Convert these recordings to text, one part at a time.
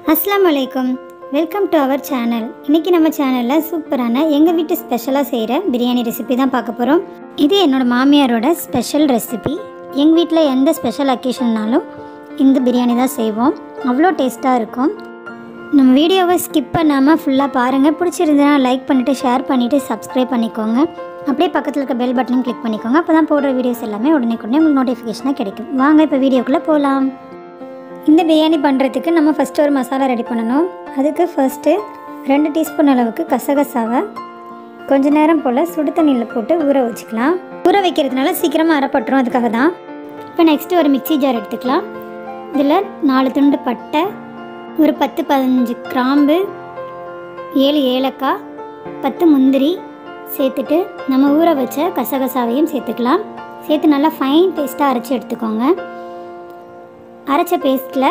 அஸ்ஸலாமு அலைக்கும். Welcome to our channel. இன்றைக்கி நம்ம சேனலில் சூப்பரான எங்கள் வீட்டு ஸ்பெஷலாக செய்கிற பிரியாணி ரெசிபி தான் பார்க்க போகிறோம். இது என்னோடய மாமியாரோட ஸ்பெஷல் ரெசிபி. எங்கள் வீட்டில் எந்த ஸ்பெஷல் அக்கேஷன்னாலும் இந்த பிரியாணி தான் செய்வோம். அவ்வளோ டேஸ்ட்டாக இருக்கும். நம்ம வீடியோவை ஸ்கிப் பண்ணாமல் ஃபுல்லாக பாருங்கள். பிடிச்சிருந்ததுன்னா லைக் பண்ணிவிட்டு ஷேர் பண்ணிவிட்டு சப்ஸ்கிரைப் பண்ணிக்கோங்க. அப்படியே பக்கத்தில் இருக்க பெல் பட்டனையும் கிளிக் பண்ணிக்கோங்க. அப்போ தான் போடுற வீடியோஸ் எல்லாமே உடனே உங்களுக்கு நோட்டிஃபிகேஷனாக கிடைக்கும். வாங்க இப்போ வீடியோக்குள்ளே போகலாம். இந்த பிரியாணி பண்ணுறதுக்கு நம்ம ஃபஸ்ட்டு ஒரு மசாலா ரெடி பண்ணணும். அதுக்கு ஃபஸ்ட்டு 2 டீஸ்பூன் அளவுக்கு கசகசாவை கொஞ்ச நேரம் போல் சுடு தண்ணியில் போட்டு ஊற வச்சுக்கலாம். ஊற வைக்கிறதுனால சீக்கிரமாக அரைப்பட்டுரும், அதுக்காக தான். இப்போ நெக்ஸ்ட்டு ஒரு மிக்ஸி ஜார் எடுத்துக்கலாம். இதில் 4 துண்டு பட்டை, ஒரு 10-15 கிராம்பு, 7 ஏலக்காய், 10 முந்திரி சேர்த்துட்டு நம்ம ஊற வச்ச கசகசாவையும் சேர்த்துக்கலாம். சேர்த்து நல்லா ஃபைன் பேஸ்ட்டாக அரைச்சி எடுத்துக்கோங்க. அரைச்ச பேஸ்ட்டில்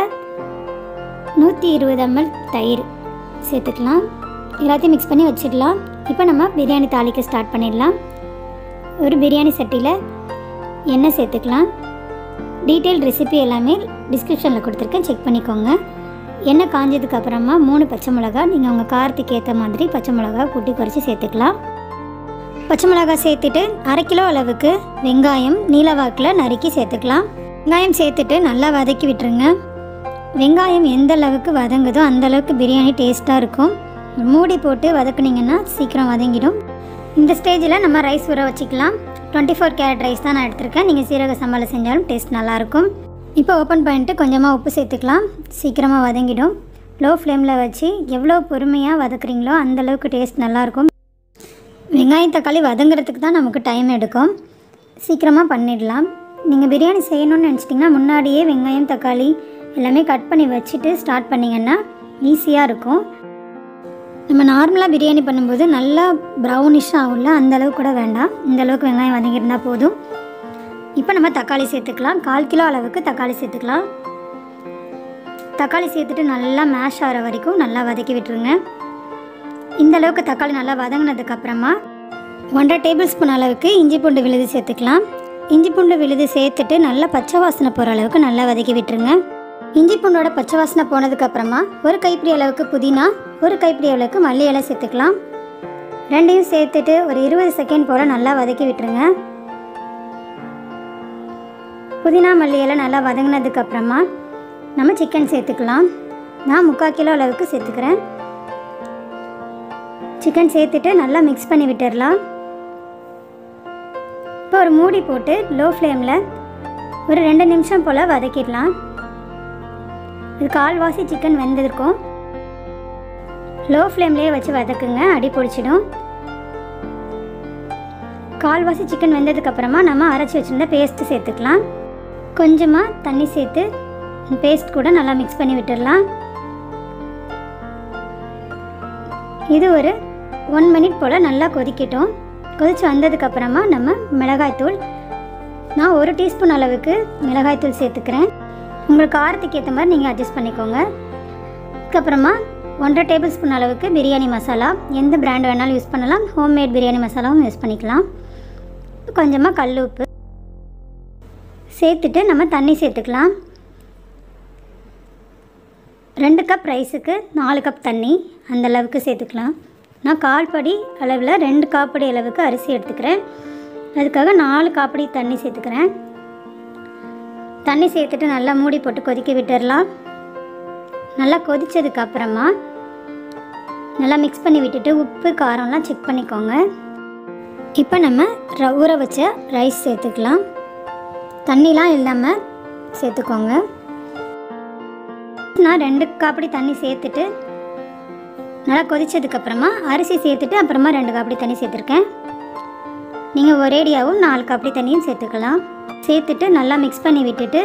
120 ml தயிர் சேர்த்துக்கலாம். எல்லாத்தையும் மிக்ஸ் பண்ணி வச்சிடலாம். இப்போ நம்ம பிரியாணி தாளிக்க ஸ்டார்ட் பண்ணிடலாம். ஒரு பிரியாணி சட்டியில் எண்ணெய் சேர்த்துக்கலாம். டீட்டெயில் ரெசிபி எல்லாமே டிஸ்கிரிப்ஷனில் கொடுத்துருக்கேன், செக் பண்ணிக்கோங்க. எண்ணெய் காஞ்சதுக்கு அப்புறமா 3 பச்சை மிளகா, நீங்கள் உங்கள் காரத்துக்கு ஏற்ற மாதிரி பச்சை மிளகா கூட்டி குறைச்சி சேர்த்துக்கலாம். பச்சை மிளகா சேர்த்துட்டு 1/2 கிலோ அளவுக்கு வெங்காயம் நீலவாக்கில் நறுக்கி சேர்த்துக்கலாம். வெங்காயம் சேர்த்துட்டு நல்லா வதக்கி விட்டுருங்க. வெங்காயம் எந்த அளவுக்கு வதங்குதோ அந்தளவுக்கு பிரியாணி டேஸ்ட்டாக இருக்கும். மூடி போட்டு வதக்குனிங்கன்னா சீக்கிரம் வதங்கிடும். இந்த ஸ்டேஜில் நம்ம ரைஸ் ஊற வச்சுக்கலாம். 24 கேரட் ரைஸ் தான் நான் எடுத்திருக்கேன். நீங்கள் சீரக சம்பாவில் செஞ்சாலும் டேஸ்ட் நல்லாயிருக்கும். இப்போ ஓப்பன் பண்ணிட்டு கொஞ்சமாக உப்பு சேர்த்துக்கலாம். சீக்கிரமாக வதங்கிடும். லோ ஃப்ளேமில் வச்சு எவ்வளோ பொறுமையாக வதக்குறீங்களோ அந்தளவுக்கு டேஸ்ட் நல்லாயிருக்கும். வெங்காயம் தக்காளி வதங்குறதுக்கு தான் நமக்கு டைம் எடுக்கும். சீக்கிரமாக பண்ணிடலாம். நீங்கள் பிரியாணி செய்யணும்னு நினச்சிட்டிங்கன்னா முன்னாடியே வெங்காயம் தக்காளி எல்லாமே கட் பண்ணி வச்சுட்டு ஸ்டார்ட் பண்ணிங்கன்னா ஈஸியாக இருக்கும். நம்ம நார்மலாக பிரியாணி பண்ணும்போது நல்லா ப்ரௌனிஷாக ஆகும்ல, அந்தளவுக்கு கூட வேண்டாம். இந்தளவுக்கு வெங்காயம் வதங்கியிருந்தால் போதும். இப்போ நம்ம தக்காளி சேர்த்துக்கலாம். 1/4 கிலோ அளவுக்கு தக்காளி சேர்த்துக்கலாம். தக்காளி சேர்த்துட்டு நல்லா மேஷ் ஆகிற வரைக்கும் நல்லா வதக்கி விட்டுருங்க. இந்தளவுக்கு தக்காளி நல்லா வதங்கினதுக்கப்புறமா 1.5 டேபிள் ஸ்பூன் அளவுக்கு இஞ்சி பூண்டு விழுது சேர்த்துக்கலாம். இஞ்சி பூண்டு விழுது சேர்த்துட்டு நல்லா பச்சை வாசனை போகிற அளவுக்கு நல்லா வதக்கி விட்டுருங்க. இஞ்சி பூண்டோட பச்சை வாசனை போனதுக்கப்புறமா ஒரு கைப்பிடி அளவுக்கு புதினா, ஒரு கைப்பிடி அளவுக்கு மல்லி இலை சேர்த்துக்கலாம். ரெண்டையும் சேர்த்துட்டு ஒரு 20 செகண்ட் போல் நல்லா வதக்கி விட்டுருங்க. புதினா மல்லி இலை நல்லா வதங்கினதுக்கப்புறமா நம்ம சிக்கன் சேர்த்துக்கலாம். நான் 3/4 கிலோ அளவுக்கு சேர்த்துக்கிறேன். சிக்கன் சேர்த்துட்டு நல்லா மிக்ஸ் பண்ணி விட்டுடலாம். இப்போ ஒரு மூடி போட்டு லோ ஃப்ளேமில் ஒரு 2 நிமிஷம் போல் வதக்கிடலாம். இது கால்வாசி சிக்கன் வெந்திருக்கும். லோ ஃப்ளேம்லேயே வச்சு வதக்குங்க, அடி பிடிச்சிடும். கால்வாசி சிக்கன் வெந்ததுக்கப்புறமா நம்ம அரைச்சி வச்சுருந்த பேஸ்ட்டு சேர்த்துக்கலாம். கொஞ்சமாக தண்ணி சேர்த்து பேஸ்ட் கூட நல்லா மிக்ஸ் பண்ணி விட்டுடலாம். இது ஒரு 1 மினிட் போல் நல்லா கொதிக்கட்டும். கொதித்து வந்ததுக்கப்புறமா நம்ம மிளகாய்த்தூள், நான் 1 டீஸ்பூன் அளவுக்கு மிளகாய்த்தூள் சேர்த்துக்கிறேன். உங்களுக்கு காரத்துக்கு ஏற்ற மாதிரி நீங்கள் அட்ஜஸ்ட் பண்ணிக்கோங்க. அதுக்கப்புறமா 1.5 டேபிள் ஸ்பூன் அளவுக்கு பிரியாணி மசாலா, எந்த பிராண்ட் வேணாலும் யூஸ் பண்ணலாம். ஹோம்மேட் பிரியாணி மசாலாவும் யூஸ் பண்ணிக்கலாம். கொஞ்சமாக கல் உப்பு சேர்த்துட்டு நம்ம தண்ணி சேர்த்துக்கலாம். 2 கப் ரைஸுக்கு 4 கப் தண்ணி அந்தளவுக்கு சேர்த்துக்கலாம். நான் 1/4 படி அளவில் 2 காப்படி அளவுக்கு அரிசி எடுத்துக்கிறேன். அதுக்காக 4 காப்படி தண்ணி சேர்த்துக்கிறேன். தண்ணி சேர்த்துட்டு நல்லா மூடி போட்டு கொதிக்க விட்டுடலாம். நல்லா கொதித்ததுக்கப்புறமா நல்லா மிக்ஸ் பண்ணி விட்டுட்டு உப்பு காரம்லாம் செக் பண்ணிக்கோங்க. இப்போ நம்ம ஊற வச்ச ரைஸ் சேர்த்துக்கலாம். தண்ணிலாம் இல்லாமல் சேர்த்துக்கோங்க. நான் 2 காப்படி தண்ணி சேர்த்துட்டு நல்லா கொதித்ததுக்கப்புறமா அரிசி சேர்த்துட்டு அப்புறமா 2 காப்படி தண்ணி சேர்த்துருக்கேன். நீங்கள் ஒரேடியாகவும் 4 காப்படி தண்ணியும் சேர்த்துக்கலாம். சேர்த்துட்டு நல்லா மிக்ஸ் பண்ணி விட்டுட்டு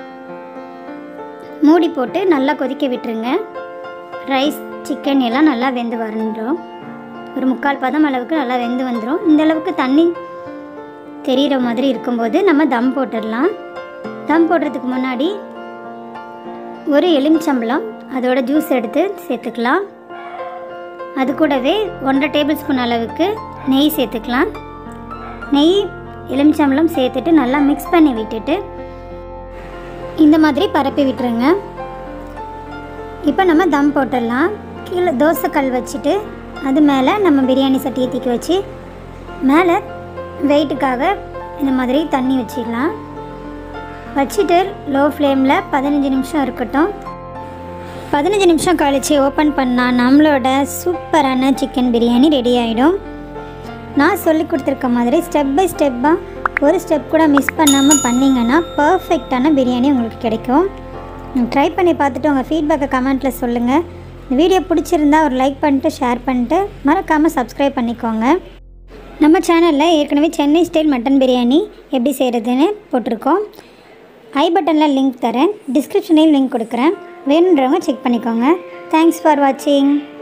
மூடி போட்டு நல்லா கொதிக்க விட்டுருங்க. ரைஸ் சிக்கன் எல்லாம் நல்லா வெந்து வந்துடும். ஒரு 3/4 பதம் அளவுக்கு நல்லா வெந்து வந்துடும். இந்தளவுக்கு தண்ணி தெரிகிற மாதிரி இருக்கும்போது நம்ம தம் போட்டுடலாம். தம் போடுறதுக்கு முன்னாடி ஒரு எலுமிச்சம்பழம் அதோட ஜூஸ் எடுத்து சேர்த்துக்கலாம். அது கூடவே 1.5 டேபிள் ஸ்பூன் அளவுக்கு நெய் சேர்த்துக்கலாம். நெய் எலுமிச்சம்பழம் சேர்த்துட்டு நல்லா மிக்ஸ் பண்ணி விட்டுட்டு இந்த மாதிரி பரப்பி விட்டுருங்க. இப்போ நம்ம தம் போட்டுடலாம். கீழே தோசை கல் வச்சுட்டு அது மேலே நம்ம பிரியாணி சட்டியை தூக்கி வச்சு மேலே வெயிட்டுக்காக இந்த மாதிரி தண்ணி வச்சிடலாம். வச்சுட்டு லோ ஃப்ளேமில் 15 நிமிஷம் இருக்கட்டும். 15 நிமிஷம் கழித்து ஓப்பன் பண்ணால் நம்மளோட சூப்பரான சிக்கன் பிரியாணி ரெடி ஆகிடும். நான் சொல்லி கொடுத்துருக்க மாதிரி ஸ்டெப் பை ஸ்டெப்பாக ஒரு ஸ்டெப் கூட மிஸ் பண்ணாமல் பண்ணிங்கன்னா பர்ஃபெக்டான பிரியாணி உங்களுக்கு கிடைக்கும். ட்ரை பண்ணி பார்த்துட்டு உங்கள் ஃபீட்பேக்கை கமெண்ட்டில் சொல்லுங்கள். இந்த வீடியோ பிடிச்சிருந்தா ஒரு லைக் பண்ணிட்டு ஷேர் பண்ணிட்டு மறக்காமல் சப்ஸ்கிரைப் பண்ணிக்கோங்க. நம்ம சேனலில் ஏற்கனவே சென்னை ஸ்டைல் மட்டன் பிரியாணி எப்படி செய்கிறதுன்னு போட்டிருக்கோம். ஐ பட்டனில் லிங்க் தரேன், டிஸ்கிரிப்ஷனையும் லிங்க் கொடுக்குறேன். வேணுன்றவங்க செக் பண்ணிக்கோங்க. தேங்க்ஸ் ஃபார் வாட்சிங்.